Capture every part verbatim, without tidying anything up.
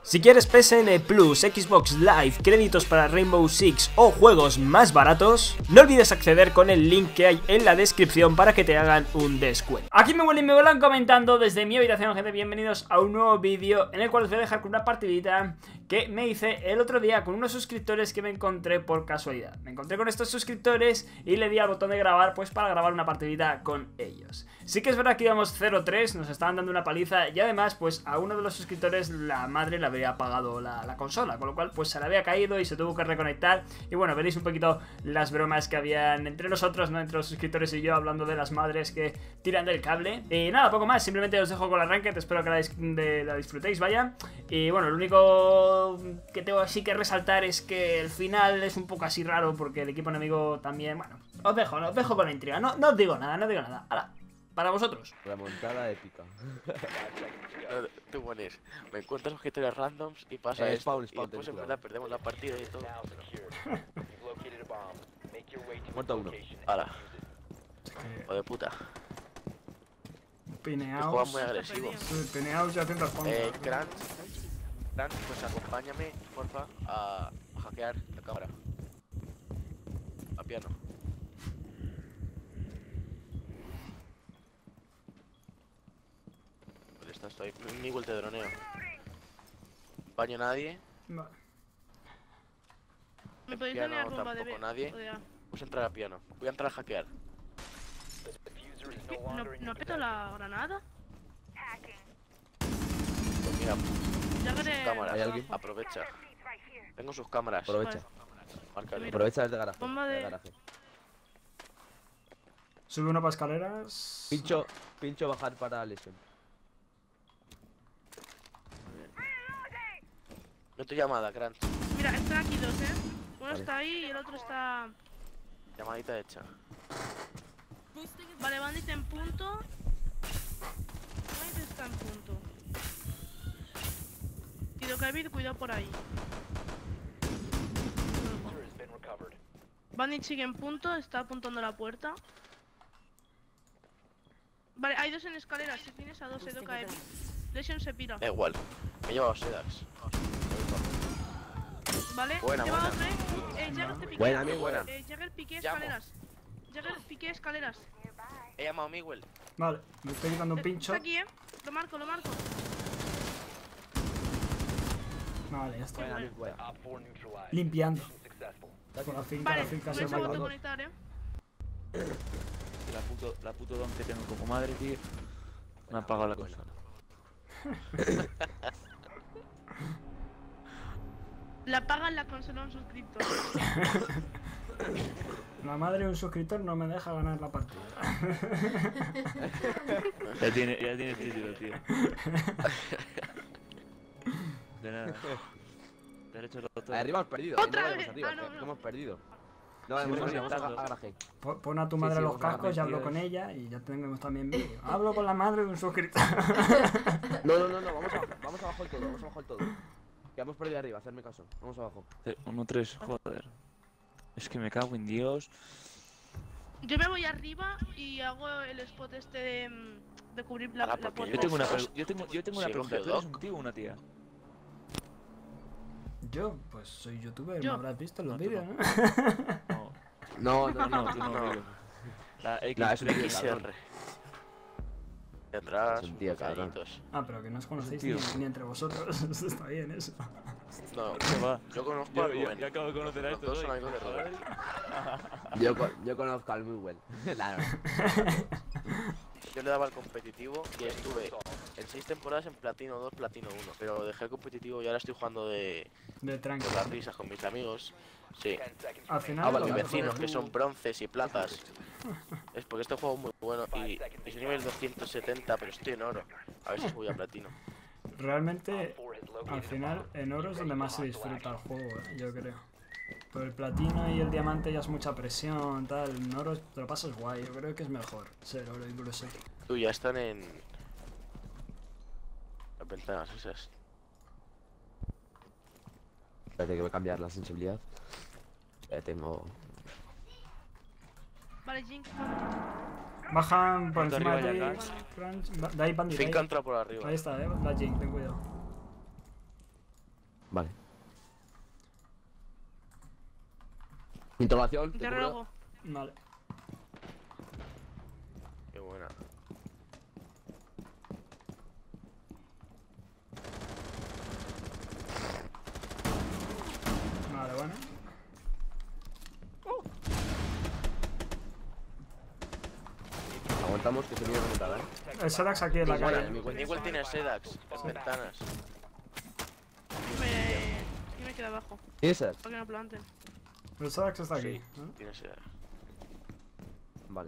Si quieres P S N Plus, Xbox Live, créditos para Rainbow Six o juegos más baratos, no olvides acceder con el link que hay en la descripción para que te hagan un descuento. Aquí me vuelven y me vuelan comentando desde mi habitación, gente, bienvenidos a un nuevo vídeo en el cual os voy a dejar con una partidita que me hice el otro día con unos suscriptores que me encontré por casualidad. Me encontré con estos suscriptores y le di al botón de grabar pues para grabar una partidita con ellos. Sí que es verdad que íbamos cero tres, nos estaban dando una paliza y además pues a uno de los suscriptores la madre le había apagado la, la consola, con lo cual pues se le había caído y se tuvo que reconectar. Y bueno, veréis un poquito las bromas que habían entre nosotros, ¿no? Entre los suscriptores y yo, hablando de las madres que tiran del cable. Y nada, poco más, simplemente os dejo con la ranked, espero que la, dis de, la disfrutéis, vaya. Y bueno, lo único que tengo así que resaltar es que el final es un poco así raro porque el equipo enemigo también, bueno, os dejo, ¿no? Os dejo con la intriga, no, no os digo nada, no os digo nada. Ahora, para vosotros. Remontada épica. Tú pones, me encuentras objetos randoms y pasa eh, esto, spawn, y spawn, después en cuidado. verdad perdemos la partida y todo. Muerto uno. Hala, o de puta. Pineaos. Juegan muy agresivos. Sí, pineaos y atentas con. Eh, Crunch, Crunch, pues acompáñame, porfa, a, a hackear la cámara. A piano. ¿Dónde estás? Estoy. Miguel te droneo. Baño nadie. Vale. ¿Me podéis Piano poner rumba de tampoco B? nadie. Joder. Pues entrar a piano. Voy a entrar a hackear. ¿No, ¿No peto la granada? Pues mira, Ya sus veré. cámaras. ¿Hay alguien? Aprovecha. Tengo sus cámaras. Aprovecha. Márcale. Aprovecha el de garaje. Bomba el de- de garaje. Sube uno para escaleras. Pincho, pincho bajar para lesión. No tu llamada, Crunch. Mira, están aquí dos, ¿eh? Uno Vale. está ahí y el otro está... Llamadita hecha. Vale, Bandit en punto. Bandit está en punto. Tiro Kevin, cuidado por ahí. Bandit sigue en punto, está apuntando a la puerta. Vale, hay dos en escaleras, si tienes a dos, Edo Kevin. Lesion se pira. Da igual. Me he llevado sedas. Vale, Buena, lleva buena. otro, eh. Eh, Jagger te piqué. Buena, bien buena. Eh, Jagger piqué Llamo. escaleras. Jagger piqué escaleras. He llamado a Miguel. Vale, me estoy quitando un Eh, pincho. Está aquí, eh. Lo marco, lo marco. Vale, ya está. Buena, bien buena. Limpiando. Con la finca, Vale, la finca me se se ha vuelto a matado. conectar, eh. La puto, la puto don que tengo como madre, tío. Me ha apagado la consola. La pagan la consola a un suscriptor. La madre de un suscriptor no me deja ganar la partida. Ya tiene, ya tiene título, tío. De nada. Derecho roto. Ahí arriba hemos perdido. ¡Otra no vayamos vez! arriba, Ah, no, que- no. que hemos perdido. No, Sí, hemos sí, perdido, vamos a, sí. a garaje. Pon pon a tu madre sí, los vamos a cascos y hablo tío. con ella y ya tenemos también vídeo. Hablo con la madre de un suscriptor. No, no, no, no, vamos abajo, vamos abajo del todo, vamos abajo del todo. Que hemos perdido arriba, hacerme caso. Vamos abajo. uno tres, joder. Es que me cago en Dios. Yo me voy arriba y hago el spot este de, mm, de cubrir la, Ah, la porque puerta. Yo tengo una, pregu- yo tengo, yo tengo una Sí, pregunta. ¿Tú Doc. eres un tío o una tía? Yo, pues soy youtuber, Yo. me habrás visto en los No, tú vídeos, no. ¿no? No, No, no, no, no, tú no, no. amigo. La X. No, es un tío X cabrón. R. Tendrás Es un tío cabrón. bocaditos. Ah, pero que no os conocéis Tío. ni, ni entre vosotros. Está bien eso. No, ¿Qué va? yo conozco Yo, a yo, Rubén. yo acabo de conocer a Los estos dos son hoy. amigos de Rubén. Yo, co- yo conozco al Miguel. Claro. Yo le daba el competitivo y estuve en seis temporadas en Platino dos, Platino uno. Pero dejé el competitivo y ahora estoy jugando de De tranqui. por las risas con mis amigos. Sí, Al final. Ah, vale, lo mis vale, dejo. vecinos que son bronces y platas. Es porque este juego es muy bueno y, y soy nivel doscientos setenta, pero estoy en oro. A ver si voy a platino. Realmente, al final, en oro es donde más se disfruta el juego, ¿eh? Yo creo. Pero el platino y el diamante ya es mucha presión, tal. En oro te lo pasas guay, yo creo que es mejor ser oro incluso. Tú ya están en las ventanas esas. Espérate que voy a cambiar la sensibilidad. Ya tengo. Vale, Jink. Bajan por Punto encima arriba de ya, ahí. Crunch. Va- De ahí bandit. Finca Ahí, entra por arriba. ahí está, eh. La Jink, ten cuidado. Vale. Interrogación. Te te cubro. ruego. Vale. Qué buena. Vale, bueno. Aguantamos que se viene remontada, ¿eh? El Sedax aquí en la Igual, calle. mi güey. Igual tiene Sedax en ventanas. Yo me... Yo me quedo abajo. ¿Quién es ese? Para que no planten. El Sedax está aquí. Sí, ¿no? tiene Sedax. Vale.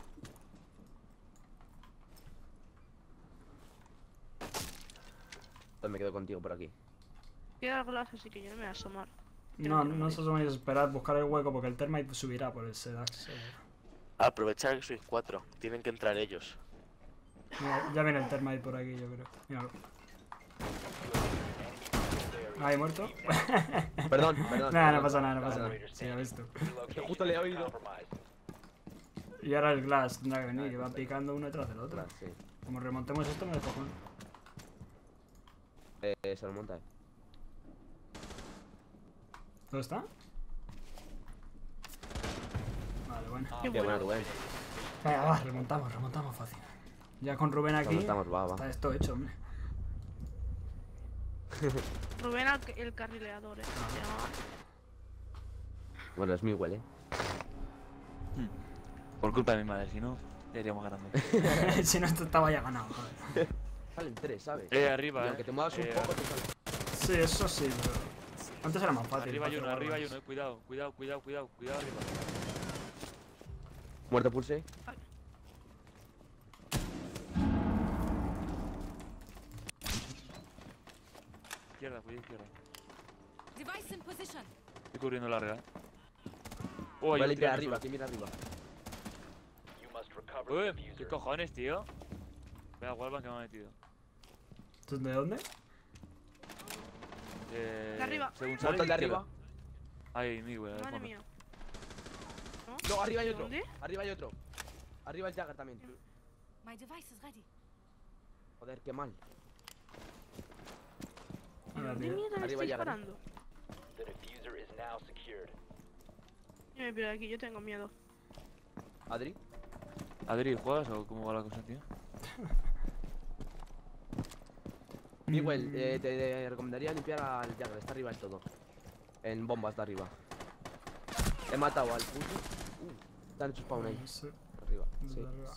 Pues me quedo contigo por aquí. Queda algo las, así que yo no me voy a asomar. No, no os asoméis, esperad, buscar el hueco porque el Termite subirá por el Sedax. eh. Aprovechar que sois cuatro. Tienen que entrar ellos. Mira, ya viene el Termite por aquí, yo creo. Míralo. Ahí muerto. Perdón, perdón. Nada, no perdón. pasa nada, no pasa Perdón. nada. Sí, ya ves tú. Que justo le he oído. Y ahora el Glass tendrá que venir y va picando uno detrás del otro. Claro, sí. Como remontemos esto, me descojono. Eh, se remonta, eh. ¿Dónde está? Vale, bueno. Qué Qué buena bueno. Rubén. Venga, va, remontamos, remontamos fácil. Ya con Rubén aquí. Remontamos, va, va. Está esto hecho, hombre. Rubén el, el carrileador, eh. se llamaba. Bueno, es mi huele. Por culpa de mi madre, si no, ya iríamos ganando. Si no, esto estaba ya ganado, joder. Salen tres, ¿sabes? Eh, arriba, Y eh. aunque te muevas un Eh, poco, te sale. Sí, eso sí, pero... Antes era más fácil. Arriba hay para uno, hacer arriba hay guardas. uno, eh. Cuidado, cuidado, cuidado, cuidado, cuidado arriba. Muerto pulse. Izquierda, cuidado, izquierda. Device in position. Estoy cubriendo larga. Oh, Voy hay a un limpiar tío arriba, aquí aquí mira arriba. solo. Uy, ¿qué cojones, tío? Vea, Walvan que me ha metido. ¿Tú de dónde? Eh, De arriba. Según sale, Muerto el de izquierda. arriba. Ahí, mi güey, al Madre fondo. mía. No, arriba hay otro. ¿Dónde? Arriba hay otro. Arriba el Jagger también. My device is ready. Joder, qué mal. Ahora, ¿Dónde tío. mierda me Arriba estoy ya, disparando? Yo me pierdo aquí, yo tengo miedo. Adri. Adri, ¿juegas o cómo va la cosa, tío? Miguel, eh, te, te recomendaría limpiar al Jagger. Está arriba en todo. En bombas de arriba. He matado al puto. Uh, están hecho spawn ahí. No sé, Arriba. desde Sí. arriba.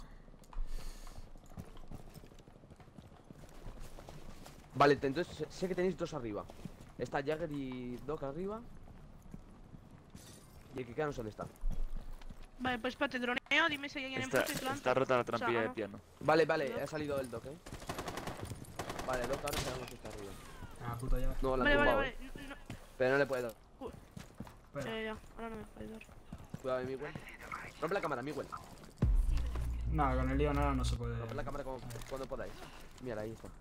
Vale, te- entonces sé- sé que tenéis dos arriba. Está Jagger y Doc arriba. Y el que queda no sé dónde está. Vale, pues espérate, droneo, dime si hay alguien en Está, puesto y planto. está rota la trampilla de ¿no? piano. Vale, vale, Doc. ha salido el Doc, eh. Vale, Doc ahora sabemos que está arriba. Ah, puta ya. No, la Vale, han vale, tumbado, vale. eh. No, no, Pero no le puede dar. Espera. ya, ya, ahora no me puede dar. Cuidado, Miguel. Rompe la cámara, Miguel. No, con el lío nada no se puede. Rompe la cámara como- cuando podáis. Mira, ahí está.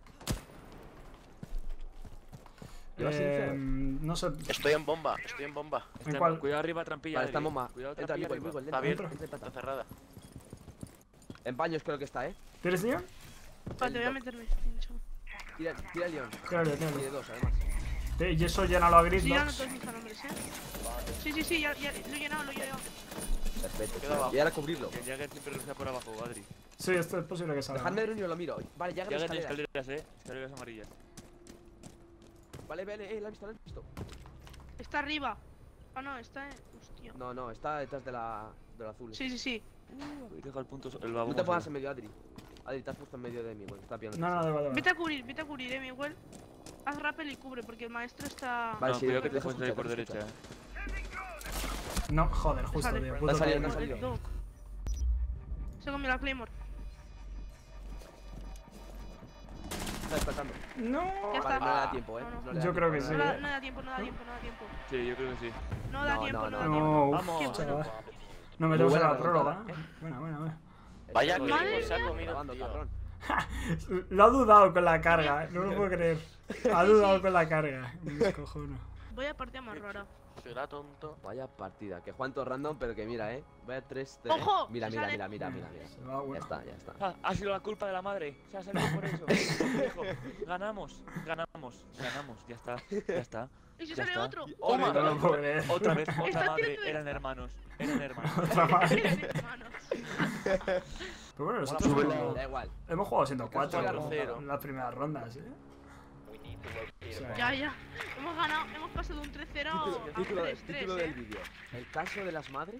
¿Llevas Eh, sincero? no sé. Estoy en bomba, estoy en bomba. Está- cuál? Cuidado arriba, trampilla. Vale, está en Adri. bomba. Cuidado, Entra, trampilla Miguel, arriba. Miguel. Está entra, abierto, entra, entra, está entra. cerrada. En baños creo que está, eh. ¿Tienes lío? Vale, te voy a Doc. meterme. pincho. Tira, tira el león. Tíralo, Y de tíralo. dos, además. Sí, y eso llénalo a Estoy llenando Gridlocks. todos mis calambres, eh. Sí, sí, sí, ya, ya, lo he llenado, lo he llenado. Perfecto. Queda abajo. Y ahora cubrirlo. Que el Jagger siempre está por abajo, Adri. Sí, esto es posible que salga. Dejadme de reunión, lo miro. Vale, Jagger Jagger tiene escaleras. escaleras, eh. Escaleras amarillas. Vale, vale, eh, la he visto, la he visto. Está arriba. Ah, no, está en... Hostia. No, no, está detrás de la, del azul. Sí, sí, sí. Uy, deja el punto, el babo. No te pongas en medio, Adri. Adri, te has puesto en medio de mí, porque está pillando. No, no, da igual, da Vete igual. a cubrir, vete a cubrir, eh, Miguel. Haz rappel y cubre, porque el maestro está... Vale, No, sí, cuidado que deja te pueden salir por escuchar, derecha, escucha. eh. No, joder, justo, Sale. tío. Va a Puto salir, timing. no ha salido. Doc. Se comió la Claymore. Está despertando. No. Ya está. Vale, no le da tiempo, eh. No, no. No le da Yo creo tiempo, que no sí. le No da da, tiempo. no da tiempo, no da tiempo, no da tiempo. Sí, yo creo que sí. No da No, tiempo, no, no da no. tiempo. No, Vamos. uf, Qué bueno. chaval. No metemos Muy en buena la prórroga. remontada. Buena, buena, buena. Vaya que Madre se ha mía. comido, Grabando, tío. cabrón. Lo ha dudado con la carga, no lo puedo creer. Ha dudado con la carga. Me descojono. Vaya partida más rara. Será tonto. Vaya partida, que juegan todo random, pero que mira, eh. Vaya tres, tres. ¡Ojo! Mira, Se mira, sale. mira, mira, mira, mira. Se va Ya uno. está, ya está. Ah, ha sido la culpa de la madre. Se ha salido por eso. Hijo, ganamos, ganamos, ganamos. Ya está, ya está. ¿Y si Ya sale está. otro? Toma. No lo puedo creer. Otra vez, Está otra madre. haciendo- Eran hermanos, eran hermanos. Otra madre. Miren, hermanos. Pero bueno, nosotros Mola, hemos, Da igual. hemos jugado siendo cuatro cuatro cero. en las primeras rondas, ¿eh? O sea, Ya, ya. Hemos ganado, hemos pasado de un tres cero a un Título, tres tres, título del eh. vídeo. ¿El caso de las madres?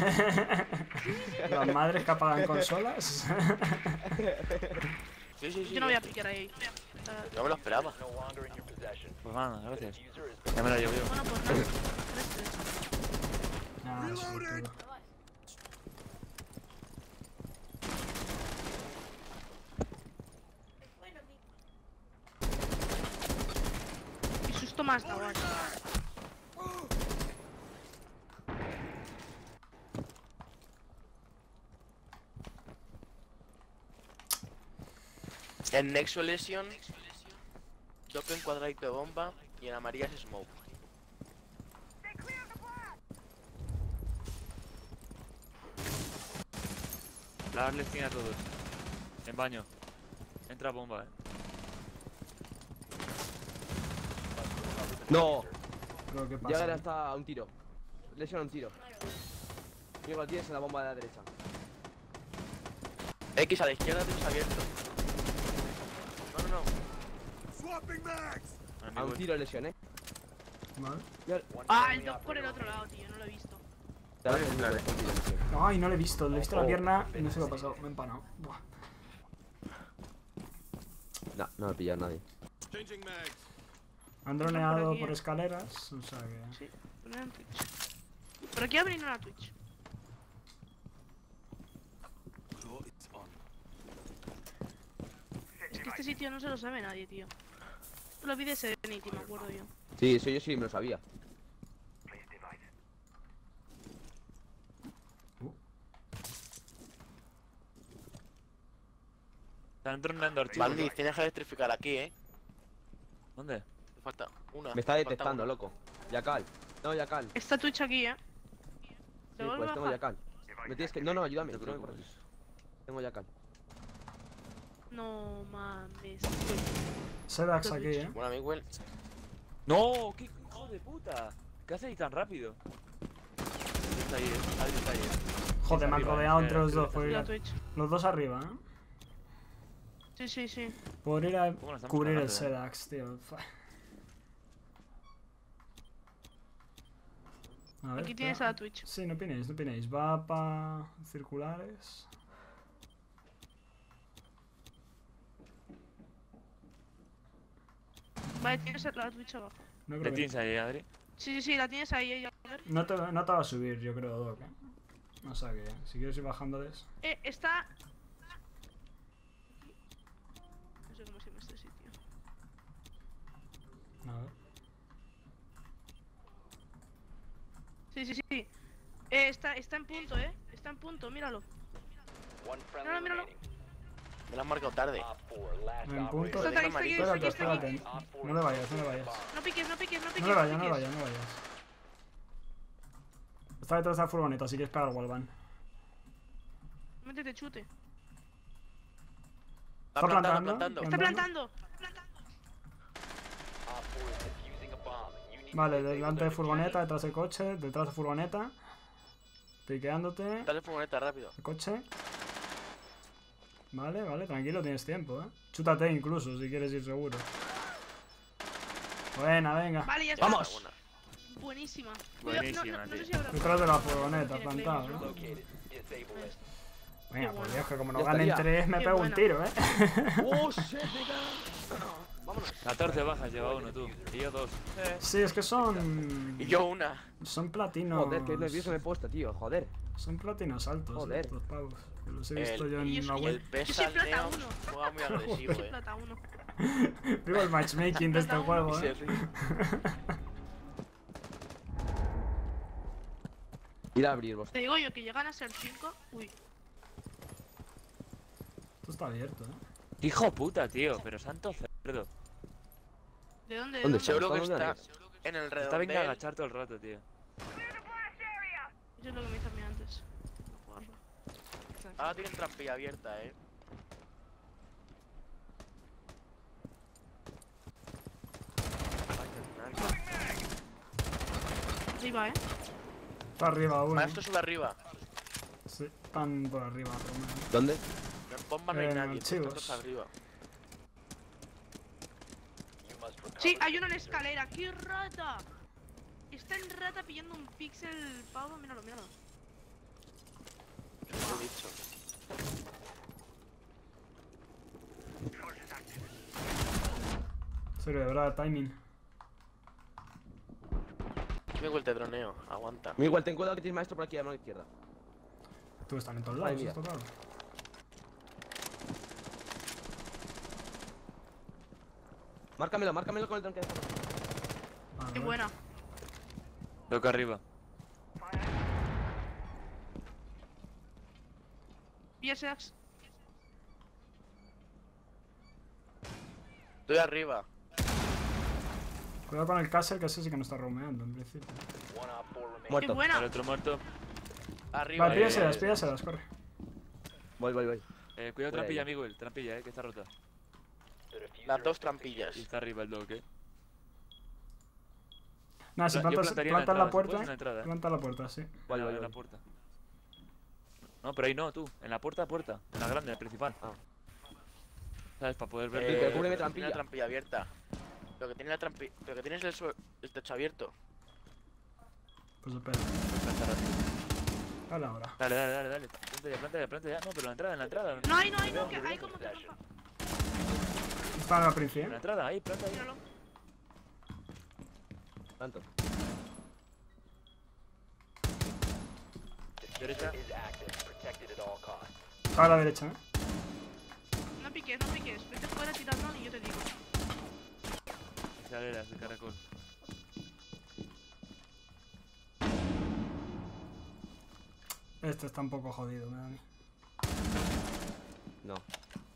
Las madres que apagan consolas. Sí, sí, sí. Yo no voy a picar ahí. Eh, Yo me lo esperaba. Pues nada, gracias. Ya me la llevo yo. Bueno, pues nada. tres tres. Nada, eso es todo. Y susto más, da igual. En Nexo Lesion, toque en cuadradito de bomba y en amarillas smoke. La darle esquina a todos. En baño. Entra bomba, eh. No. Creo que Jagger pasa. hasta a un tiro. Lesiona un tiro. Igual tienes en la bomba de la derecha. X a la izquierda, tienes abierto. No, no, no. A A un mi tiro lesioné. Vale. Ah, el dos por el otro lado, tío. No lo he visto. Te un tiro lesioné. Ay, no le he visto. Le he visto la pierna y no se lo ha pasado. Me he empanado. Buah. No, no me ha pillado nadie. Han Por droneado aquí. por escaleras. O sea que. Sí, poner en Twitch. Por aquí abrir una Twitch. Es que este sitio no se lo sabe nadie, tío. Lo vi de Serenity, me acuerdo yo. Sí, eso yo sí me lo sabía. Están tronando archivos. Bandy, tienes que electrificar aquí, eh. ¿Dónde? Te falta una. Me está te falta detectando, una. loco. Yakal. No, Yakal. Sí, Esta Twitch aquí, eh. ¿Te vuelvo pues a tengo bajar? Yakal. Me tienes que. No, no, ayúdame. No te no me preocupes. corres. Tengo Yakal. No mames. Sedax aquí, eh. Bueno, Miguel. ¡No! ¡Qué hijo de puta! ¿Qué hace ahí tan rápido? Está ahí, eh. Ahí está ahí, eh. Joder, me han Arriba, rodeado eh, entre los eh, dos. eh, Por ir La a- Twitch. Los dos arriba, eh. Sí, sí, sí. Por ir a ¿Cómo la estamos cubrir el cagando, eh? Sedax, tío. Fa- A ver, Aquí tienes espera. a la Twitch. Sí, no opinéis, no opinéis. Va para circulares. Vale, tienes la Twitch abajo. No ¿Le creo que... tienes ahí, Adri? Sí, sí, sí, la tienes ahí, eh. A ver. No te, no te va a subir, yo creo, Doc, eh. O sea que, si quieres ir bajándoles. Eh, está. No sé cómo se llama este sitio. A ver. Sí, sí, sí. Eh, está, está en punto, eh. Está en punto, míralo. Míralo, míralo. Me lo has marcado tarde. En punto. Está aquí, está aquí, está aquí, Espérate, está aquí. espérate. No le vayas, no le vayas. No piques, no piques, no piques. No le vayas, no le piques. vayas, no le vayas. Está detrás de la furgoneta, así que espera al Wallvan. Métete, chute. Está Está plantando, plantando, plantando. Está Plantando. plantando. Vale, delante de furgoneta, detrás del coche, detrás de furgoneta. Piqueándote. Dale furgoneta rápido. El coche. Vale, vale, tranquilo, tienes tiempo, eh. Chútate incluso, si quieres ir seguro. Buena, venga. Vale, ya está. ¡Vamos! Buenísima. Cuidado, no, Buenísima, no, no sé tío. si habrá. Detrás de la furgoneta, Tiene plantado, claymores, ¿eh? ¿no? Venga, por Dios, que como no Ya ganen estaría. tres, me Qué pego un buena. tiro, eh. ¡Oh, shit, nigga! catorce bajas lleva uno, tú. Y yo dos. Eh. Sí, es que son. Y yo una. Son platinos. Joder, qué nervioso me he puesto, tío. Joder. Son platinos altos, Joder. estos pavos. Que los he visto El- yo y en eso- la y Y el web. Yo soy Pesal plata Neon uno. juega muy agresivo, Soy eh. plata uno. Vivo el matchmaking de este Plata juego, Y se eh. ríe. Ir a abrir vos. Te digo yo que llegan a ser cinco. Uy. Esto está abierto, eh. Hijo puta, tío. Pero santo cerdo. ¿De dónde? ¿De ¿Dónde dónde? está? Seguro que ¿Dónde está. andas? Seguro que En el Está bien redondel. agachar todo el rato, tío. Eso es lo que me hizo a mí antes. Jugarlo. Ahora tienen trampilla abierta, eh. Arriba, eh. Está arriba uno. Maestro sube arriba. Sí, están por arriba, Romeo. ¿Dónde? En bomba no hay En nadie, archivos. todos arriba. Sí, hay uno en escalera. ¡Qué rata! Está en rata pillando un pixel pavo. Míralo, míralo. Lo he dicho. Serio, de verdad, timing. Me vuelta de droneo, aguanta. Mi igual, ten cuidado que tienes maestro por aquí a mano izquierda. Tú están en todos Madre lados, mía. esto claro. Márcamelo, márcamelo con el dron que deja. Ah, Qué vale. buena. Loco arriba. Y ese ax. Estoy arriba. Cuidado con el Castle, que ese sí que no está romeando en principio. Qué Muerto. El buena. otro muerto. Arriba. Vale, eh. píllaselas, píllaselas, corre. Voy, voy, voy. Eh, cuidado Voy trampilla, ahí. amigo. El trampilla, eh, que está rota. Las dos trampillas. Y está arriba el dog, eh. Nada, si Yo plantas, plantaría en la plantas la entrada, si puerta, puedes, en la entrada, eh. planta la puerta, sí. Voy, en, voy, la, en la voy. puerta. No, pero ahí no, tú. En la puerta, puerta. En la grande, en la principal. Ah. ¿Sabes? Para poder ver. Eh, que cúbreme tiene trampilla. la trampilla abierta. Lo que tiene la trampilla. Lo que tienes el, sue- el techo abierto. Pues espera. Dale ahora. Dale, dale, dale, dale. Planta ya, planta ya, planta ya. No, pero en la entrada, en la entrada. No hay, no hay, no. Que hay como que trampa. Está en la principio, En la ¿eh? entrada, ahí, planta ahí. Míralo. Tanto. Derecha. Está a la derecha, ¿eh? No piques, no piques. Vete fuera tirando y yo te digo. Escaleras de caracol. Este está un poco jodido, me da a mí. No.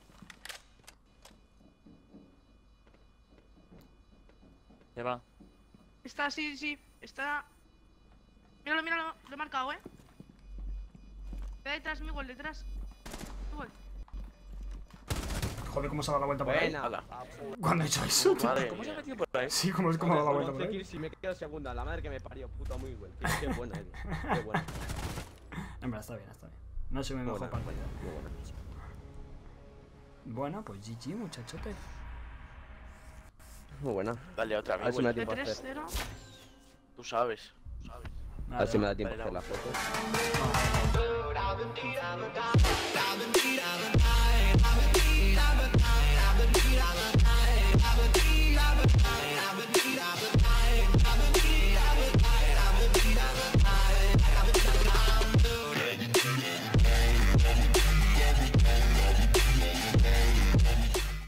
Se va. Está, sí, sí. Está. Míralo, míralo. Lo he marcado, eh. Está detrás, mi igual, detrás. Igual. Joder, cómo se ha dado la vuelta por ahí. Buena. Ala. ¿Cuándo he hecho eso, tío? Madre ¿Cómo se ha mía. metido por ahí? Sí, ¿cómo es como ha dado la Joder, vuelta con por once ahí? kills y me quedo segunda. La madre que me parió, puta muy igual. Qué, qué buena eres. Qué buena. En verdad, está bien, está bien. No soy mi Muy mejor buena. partida. Muy buena. Bueno, pues G G, muchachote. Muy buena. Dale otra A ver si vez. me da De tiempo a tres hacer. cero. Tú sabes. A ver si me da tiempo a Dale, hacer la foto.